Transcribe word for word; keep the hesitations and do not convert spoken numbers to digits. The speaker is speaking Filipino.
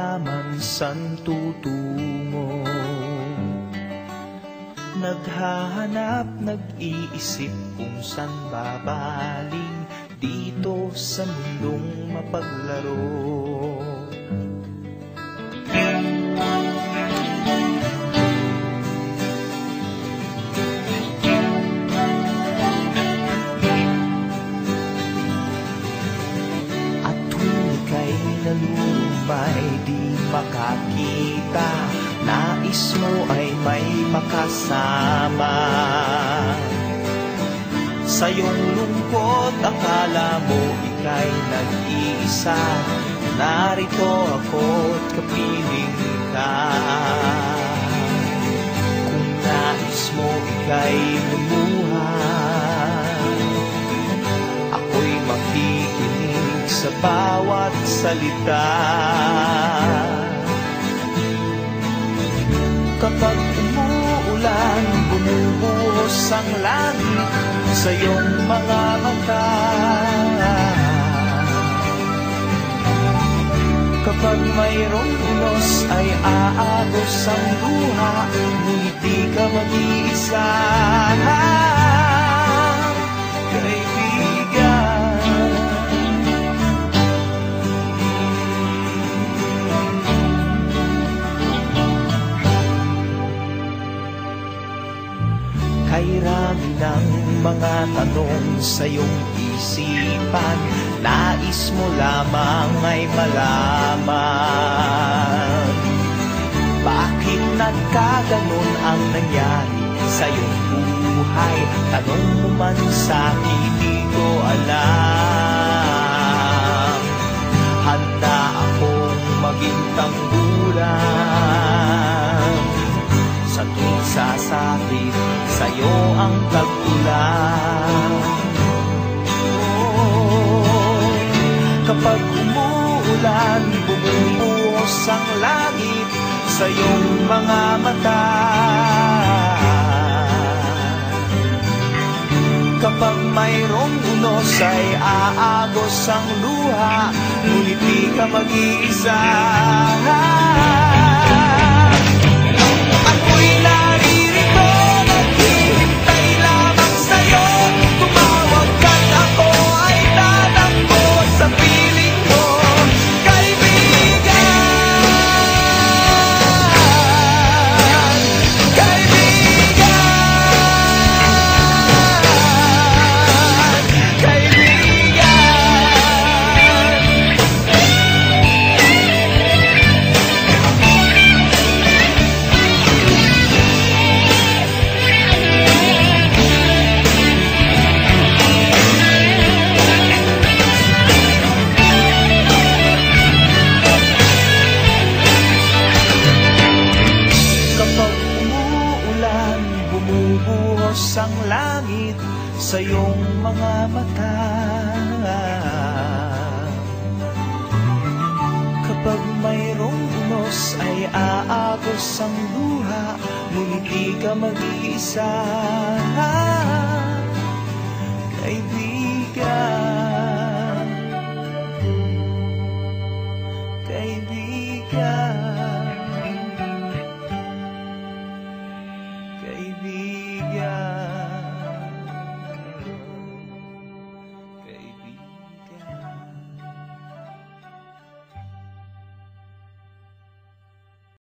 malaman san tutungo. Naghahanap, nag-iisip kung san babaling dito sa mundong mapaglaro. May di makakita, nais mo ay may makasama. Sa iyong lungkot, akala mo ika'y nag-iisa, narito ako't kapiling ka. Kung nais mo ika'y lumuha, ako'y makikinig sa bawat salita. Kapag umuulan, bumubuhos ang langit sa iyong mga mata. Kapag mayroong unos ay aagos ang luha, ngunit di ka mag-iisa. Kay rami ng mga tanong sa iyong isipan, nais mo lamang ay malaman. Bakit nagkaganon ang nangyari sa iyong buhay? Tanong mo man sa'kin, di ko alam. Handa akong maging tanggulan sa tuwing sasapit sa'yo ang tag-ulan. Oh, kapag umuulan, bumubuhos ang langit sa iyong mga mata. Kapag mayroong unos ay aagos ang luha, ngunit di ka mag-iisa. Ako'y naririto, naghihintay lamang sa'yo. Tumawag ka't ako ay tatakbo sa piling mo, kaibigan. Kaibigan, ang langit sa iyong mga mata. Kapag mayroong unos ay aagos ang luha, ngunit di ka mag-iisa.